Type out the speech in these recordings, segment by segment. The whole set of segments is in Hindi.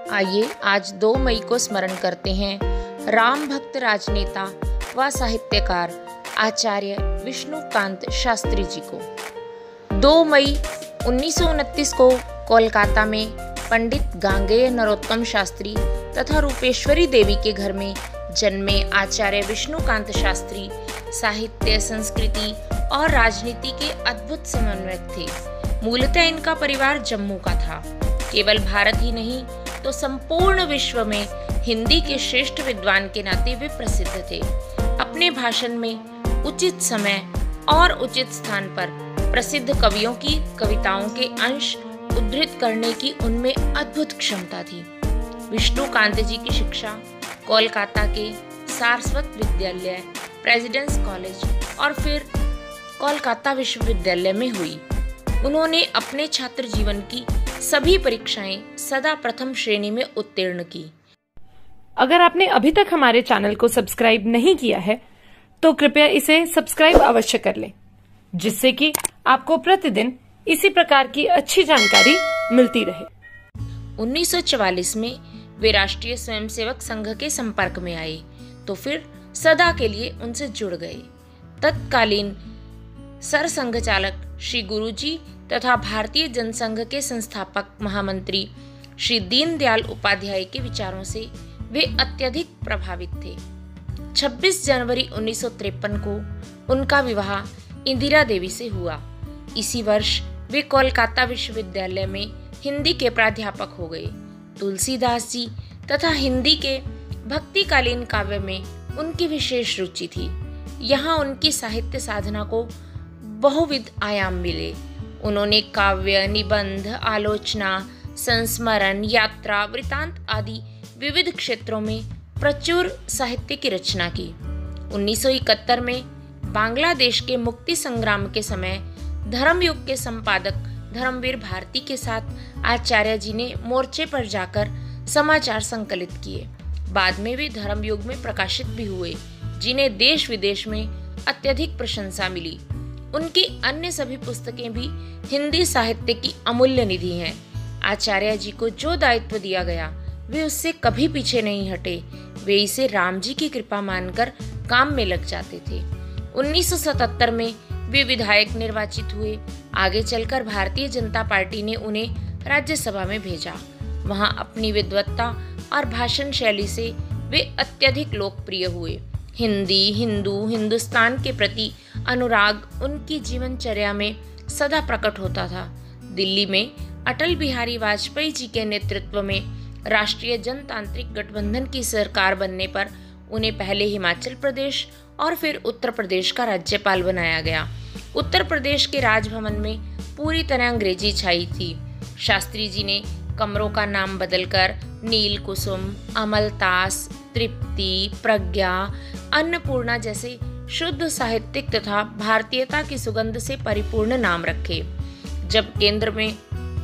आइए आज 2 मई को स्मरण करते हैं राम भक्त राजनेता व साहित्यकार आचार्य विष्णुकांत शास्त्री जी को। 2 मई 1929 को कोलकाता में पंडित गांगेय नरोत्तम शास्त्री तथा रूपेश्वरी देवी के घर में जन्मे आचार्य विष्णुकांत शास्त्री साहित्य, संस्कृति और राजनीति के अद्भुत समन्वयक थे। मूलतः इनका परिवार जम्मू का था। केवल भारत ही नहीं तो संपूर्ण विश्व में हिंदी के श्रेष्ठ विद्वान के नाते वे प्रसिद्ध थे। अपने भाषण में उचित समय और उचित स्थान पर प्रसिद्ध कवियों की कविताओं के अंश उद्धृत करने की उनमें अद्भुत क्षमता थी। विष्णुकांत जी की शिक्षा कोलकाता के सारस्वत विद्यालय, प्रेसिडेंस कॉलेज और फिर कोलकाता विश्वविद्यालय में हुई। उन्होंने अपने छात्र जीवन की सभी परीक्षाएं सदा प्रथम श्रेणी में उत्तीर्ण की। अगर आपने अभी तक हमारे चैनल को सब्सक्राइब नहीं किया है तो कृपया इसे सब्सक्राइब अवश्य कर लें, जिससे कि आपको प्रतिदिन इसी प्रकार की अच्छी जानकारी मिलती रहे। 1944 में वे राष्ट्रीय स्वयंसेवक संघ के संपर्क में आए तो फिर सदा के लिए उनसे जुड़ गए। तत्कालीन सरसंघ चालक श्री गुरुजी तथा भारतीय जनसंघ के संस्थापक महामंत्री श्री दीनदयाल उपाध्याय के विचारों से वे अत्यधिक प्रभावित थे। 26 जनवरी 1953 को उनका विवाह इंदिरा देवी से हुआ। इसी वर्ष वे कोलकाता विश्वविद्यालय में हिंदी के प्राध्यापक हो गए। तुलसीदास जी तथा हिंदी के भक्तिकालीन काव्य में उनकी विशेष रुचि थी। यहाँ उनकी साहित्य साधना को बहुविध आयाम मिले। उन्होंने काव्य, निबंध, आलोचना, संस्मरण, यात्रा, वृतांत आदि विविध क्षेत्रों में प्रचुर साहित्य की रचना की। 1971 में बांग्लादेश के मुक्ति संग्राम के समय धर्मयुग के संपादक धर्मवीर भारती के साथ आचार्य जी ने मोर्चे पर जाकर समाचार संकलित किए। बाद में वे धर्मयुग में प्रकाशित भी हुए, जिन्हें देश विदेश में अत्यधिक प्रशंसा मिली। उनकी अन्य सभी पुस्तकें भी हिंदी साहित्य की अमूल्य निधि हैं। आचार्य जी को जो दायित्व दिया गया वे उससे कभी पीछे नहीं हटे। वे इसे राम जी की कृपा मानकर काम में लग जाते थे। 1977 में वे विधायक निर्वाचित हुए। आगे चलकर भारतीय जनता पार्टी ने उन्हें राज्यसभा में भेजा। वहां अपनी विद्वत्ता और भाषण शैली से वे अत्यधिक लोकप्रिय हुए। हिंदी, हिंदू, हिंदुस्तान के प्रति अनुराग उनकी जीवनचर्या में सदा प्रकट होता था। दिल्ली में अटल बिहारी वाजपेयी जी के नेतृत्व में राष्ट्रीय जनतांत्रिक गठबंधन की सरकार बनने पर उन्हें पहले हिमाचल प्रदेश और फिर उत्तर प्रदेश का राज्यपाल बनाया गया। उत्तर प्रदेश के राजभवन में पूरी तरह अंग्रेजी छाई थी। शास्त्री जी ने कमरों का नाम बदलकर नील कुसुम, अमलतास, तृप्ति, प्रज्ञा, अन्नपूर्णा जैसे शुद्ध साहित्यिक तथा भारतीयता की सुगंध से परिपूर्ण नाम रखे। जब केंद्र में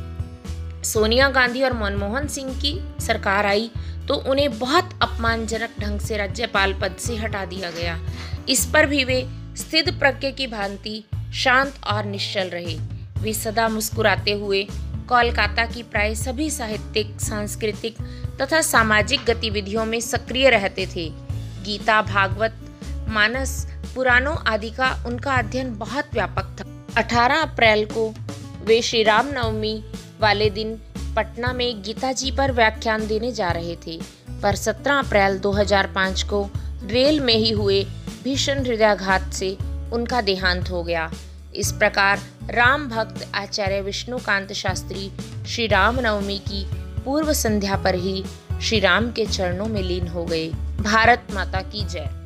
सोनिया गांधी और मनमोहन सिंह की सरकार आई तो उन्हें बहुत अपमानजनक ढंग से राज्यपाल पद से हटा दिया गया। इस पर भी वे स्थित प्रज्ञ की भांति शांत और निश्चल रहे। वे सदा मुस्कुराते हुए कोलकाता की प्राय सभी साहित्यिक, सांस्कृतिक तथा सामाजिक गतिविधियों में सक्रिय रहते थे। गीता, भागवत, मानस, पुराणों आदि का उनका अध्ययन बहुत व्यापक था। 18 अप्रैल को वे श्री राम नवमी वाले दिन पटना में गीता जी पर व्याख्यान देने जा रहे थे, पर 17 अप्रैल 2005 को रेल में ही हुए भीषण हृदयाघात से उनका देहांत हो गया। इस प्रकार राम भक्त आचार्य विष्णुकांत शास्त्री श्री राम नवमी की पूर्व संध्या पर ही श्री राम के चरणों में लीन हो गए। भारत माता की जय।